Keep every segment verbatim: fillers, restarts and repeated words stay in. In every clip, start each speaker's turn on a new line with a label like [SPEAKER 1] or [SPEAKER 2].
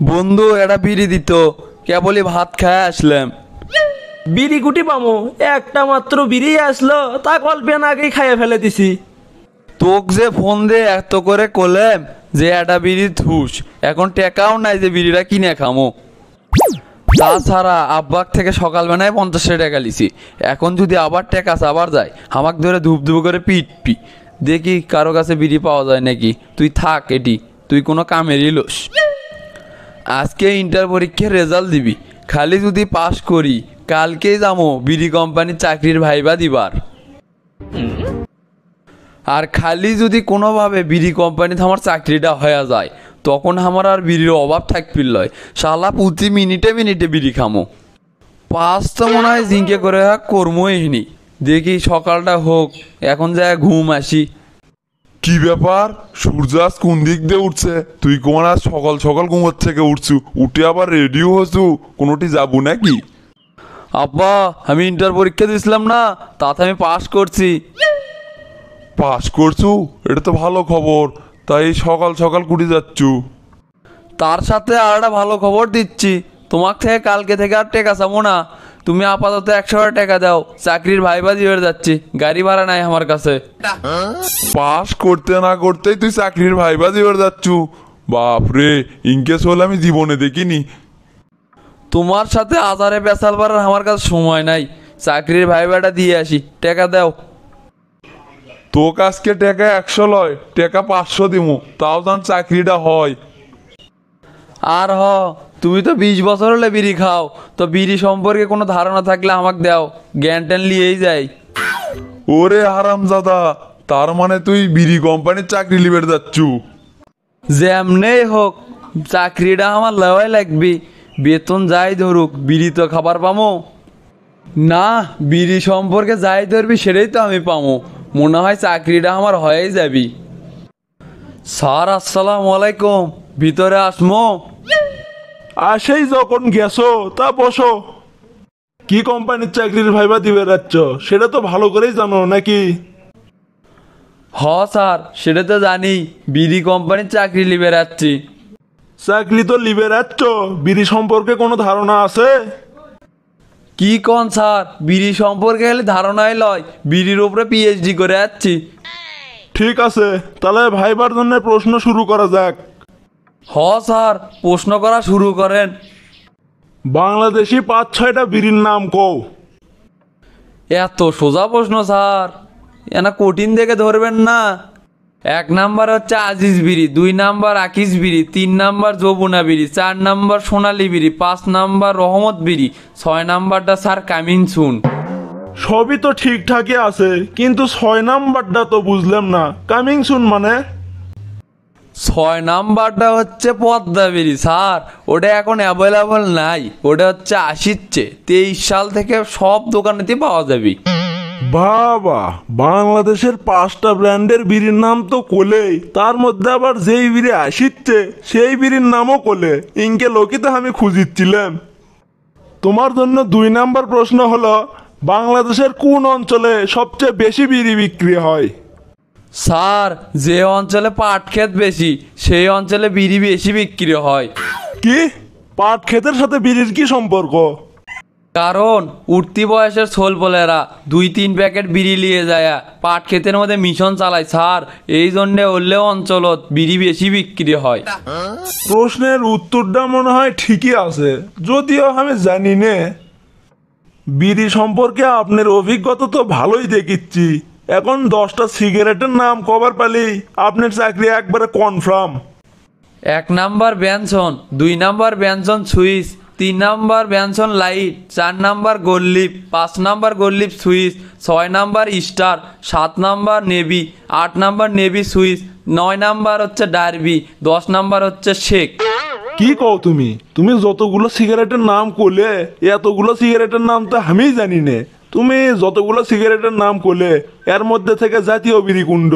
[SPEAKER 1] বন্ধু এটা বিড়ি দিত, কেবলই ভাত খায় আসলাম।
[SPEAKER 2] বিড়ি গুটি পামো, একটা মাত্র বিড়ি আসলো, তা কল্পনা আগেই খাইয়ে ফেলে দিছি।
[SPEAKER 1] তোক যে ফোন দে এত করে কলেম যে এটা বিড়ি থুস, এখন টেকাও নাই যে বিড়িটা কিনে খামো। তাছাড়া আব্বাক থেকে সকালবেলায় পঞ্চাশ টাকা লিছি, এখন যদি আবার টেকা আবার যায় আমাকে ধরে ধূপ ধুপ করে পিট পি দেখি কারো কাছে বিড়ি পাওয়া যায় নাকি। তুই থাক এটি, তুই কোনো কামেরই লোস। আজকে ইন্টার পরীক্ষার রেজাল্ট দিবি, খালি যদি পাস করি কালকেই যাবো বিড়ি কোম্পানির চাকরির ভাইবা দিবার। আর খালি যদি কোনোভাবে বিড়ি কোম্পানিতে আমার চাকরিটা হয়ে যায় তখন আমার আর বিড়ির অভাব থাকবিল লয়। শালা প্রতি মিনিটে মিনিটে বিড়ি খামো। পাঁচ তো মনে হয় জিঙ্কে করে কর্মই নি, দেখি সকালটা হোক, এখন যায় ঘুম আসি।
[SPEAKER 3] কি ব্যাপার, সূর্য আজ কোন দিক দিয়ে উঠছে? তুই কোন আজ সকাল সকাল ঘুমোর থেকে উঠছু, উঠে আবার রেডিও হচ্ছু, কোনোটি যাবো নাকি?
[SPEAKER 1] আব্বা আমি ইন্টার পরীক্ষা দিয়েছিলাম না, তাতে আমি পাস করছি।
[SPEAKER 3] পাস করছু? এটা তো ভালো খবর। তাই সকাল সকাল কুটি যাচ্ছু?
[SPEAKER 1] তার সাথে আর একটা ভালো খবর দিচ্ছি, তোমার থেকে কালকে থেকে আর টেকা চাবো না। তুমি আপাতত একশো টাকা দাও, চাকরির ভাইবা দিয়ে যাচ্ছি, গাড়ি ভাড়া নাই আমার কাছে।
[SPEAKER 3] পাস করতে না করতেই তুই চাকরির ভাইবা দিবার যাচ্ছু? বাপরে, ইনকেস হলে আমি জীবনে দেখিনি।
[SPEAKER 1] তোমার সাথে আজারে বেসাল পারার আমার কাছে সময় নাই, চাকরির ভাইবাটা দিয়ে আসি, টাকা দাও।
[SPEAKER 3] তো আজকে টাকা একশো লয়, টাকা পাঁচশো দিমু, তাও যেন চাকরিটা হয়।
[SPEAKER 1] আর হ, তুমি তো বিশ বছর হলে বিড়ি খাও, তো বিড়ি সম্পর্কে কোনো ধারণা থাকলে আমাকে দাও, জ্ঞান ট্যান লিয়েই যাই।
[SPEAKER 3] ওরে হারামজাদা, তার মানে তুই বিড়ি কোম্পানির চাকরি লিবের যাচ্ছু?
[SPEAKER 1] যেমনেই হোক চাকরিটা আমার লেওয়াই লাগবি, বেতন যাই ধরুক, বিড়ি তো খাবার পামো না। বিড়ি সম্পর্কে যাই ধরবি সেটাই তো আমি পামো, মনে হয় চাকরিটা আমার হয়েই যাবি। স্যার আসসালামু আলাইকুম, ভিতরে আসমো?
[SPEAKER 2] আসেই যখন গেছো তা বসো। কি কোম্পানির চাকরির ভাইবা দিবে যাচ্ছ সেটা তো ভালো করেই জানো নাকি?
[SPEAKER 1] হ স্যার, সেটা তো জানি, বিড়ি কোম্পানির চাকরি লিবে যাচ্ছি।
[SPEAKER 2] চাকরি তো লিবে যাচ্ছ, বিড়ি সম্পর্কে কোনো ধারণা আছে?
[SPEAKER 1] কি কন স্যার, বিড়ি সম্পর্কে হলে ধারণাই লয়, বিড়ির উপরে পিএইচডি করে যাচ্ছি।
[SPEAKER 2] ঠিক আছে, তাহলে ভাইবার জন্য প্রশ্ন শুরু করা যাক।
[SPEAKER 1] হ স্যার, প্রশ্ন করা শুরু করেন।
[SPEAKER 2] বাংলাদেশি পাঁচ ছয়টা বিড়ির নাম কও।
[SPEAKER 1] এত সোজা প্রশ্ন স্যার, এনা কঠিন দেখে ধরবেন না। এক নাম্বার হচ্ছে আজিজ বিড়ি, দুই নাম্বার আকিস বিড়ি, তিন নাম্বার যমুনা বিড়ি, চার নাম্বার সোনালী বিড়ি, পাঁচ নাম্বার রহমত বিড়ি, ছয় নাম্বারটা স্যার কামিং সুন।
[SPEAKER 2] সবই তো ঠিকঠাকই আছে, কিন্তু ছয় নাম্বারটা তো বুঝলাম না, কামিং সুন মানে?
[SPEAKER 1] ছয় নাম্বারটা হচ্ছে পদ্মা বিড়ি স্যার, ওটা এখন অ্যাভেলেবল নাই, ওটা হচ্ছে আসিচ্ছে তেইশ সাল থেকে সব দোকানেতে পাওয়া যাবে।
[SPEAKER 2] বাবা, বাংলাদেশের পাঁচটা ব্র্যান্ডের বিড়ির নাম তো কোলেই, তার মধ্যে আবার যেই বিড়ি আসিচ্ছে সেই বিড়ির নামও কোলে, ইনকে লোকিতে আমি খুঁজিচ্ছিলাম। তোমার জন্য দুই নাম্বার প্রশ্ন হলো, বাংলাদেশের কোন অঞ্চলে সবচেয়ে বেশি বিড়ি বিক্রি হয়?
[SPEAKER 1] স্যার, যে অঞ্চলে পাট ক্ষেত বেশি সেই অঞ্চলে বিড়ি বেশি বিক্রি হয়।
[SPEAKER 2] কি? পাট ক্ষেতের সাথে বিড়ির কি সম্পর্ক?
[SPEAKER 1] কারণ উঠতি বয়সের ছোলপোলেরা দুই তিন প্যাকেট বিড়ি নিয়ে যায় পাট ক্ষেতের মধ্যে মিশন চালায় স্যার, এই জন্যে হলেও অঞ্চলত বিড়ি বেশি বিক্রি হয়।
[SPEAKER 2] প্রশ্নের উত্তরটা মনে হয় ঠিকই আছে, যদিও আমি জানি নে। বিড়ি সম্পর্কে আপনার অভিজ্ঞতা তো ভালোই দেখিচ্ছি, এখন দশটা সিগারেটের নাম কভার পালি আপনার চাকরি একবারে কনফার্ম।
[SPEAKER 1] এক নাম্বার ব্যঞ্জন, দুই নাম্বার ব্যঞ্জন সুইচ, তিন নাম্বার ব্যঞ্জন লাইট, চার নাম্বার গোল্লিপ, পাঁচ নাম্বার গোল্লিপ সুইচ, ছয় নাম্বার স্টার, সাত নাম্বার নেভি, আট নাম্বার নেভি সুইচ, নয় নাম্বার হচ্ছে ডার্বি, দশ নাম্বার হচ্ছে শেক।
[SPEAKER 2] কি কও তুমি? তুমি যতগুলো সিগারেটের নাম করলে এতগুলো সিগারেটের নাম তো আমি জানি নে। তুমি যতগুলো সিগারেটের নাম করলে এর মধ্যে থেকে জাতীয় বিড়ি কুণ্ড।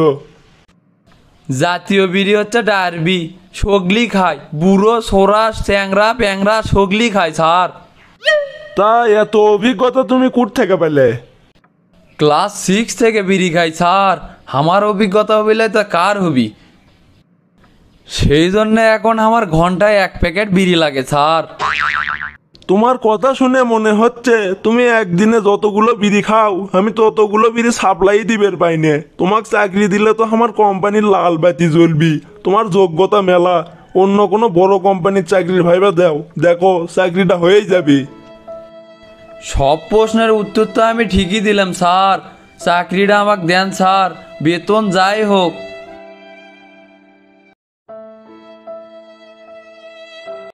[SPEAKER 1] জাতীয় বিড়ি হচ্ছে ডার্বি, সগলি খায়, বুড়ো সোরা চ্যাংরা প্যাংরা সগলি খায় স্যার।
[SPEAKER 2] তা এত অভিজ্ঞতা তুমি কোথ থেকে পেলে?
[SPEAKER 1] ক্লাস সিক্স থেকে বিড়ি খাই স্যার, আমার অভিজ্ঞতা হবিলে তা কার হবি। সেই জন্য এখন আমার ঘন্টায় এক প্যাকেট বিড়ি লাগে স্যার।
[SPEAKER 2] তোমার কথা শুনে মনে হচ্ছে তুমি একদিনে যতগুলো বিড়ি খাও আমি ততগুলো বিড়ি সাপ্লাই দিবের পাইনে। তোমাকে চাকরি দিলে তো আমার কোম্পানির লাল বাতি জ্বলবি। তোমার যোগ্যতা মেলা, অন্য কোনো বড় কোম্পানির চাকরির ভাইবা দাও, দেখো চাকরিটা হয়েই যাবে।
[SPEAKER 1] সব প্রশ্নের উত্তর তো আমি ঠিকই দিলাম স্যার, চাকরিটা আমাকে দেন স্যার, বেতন যাই হোক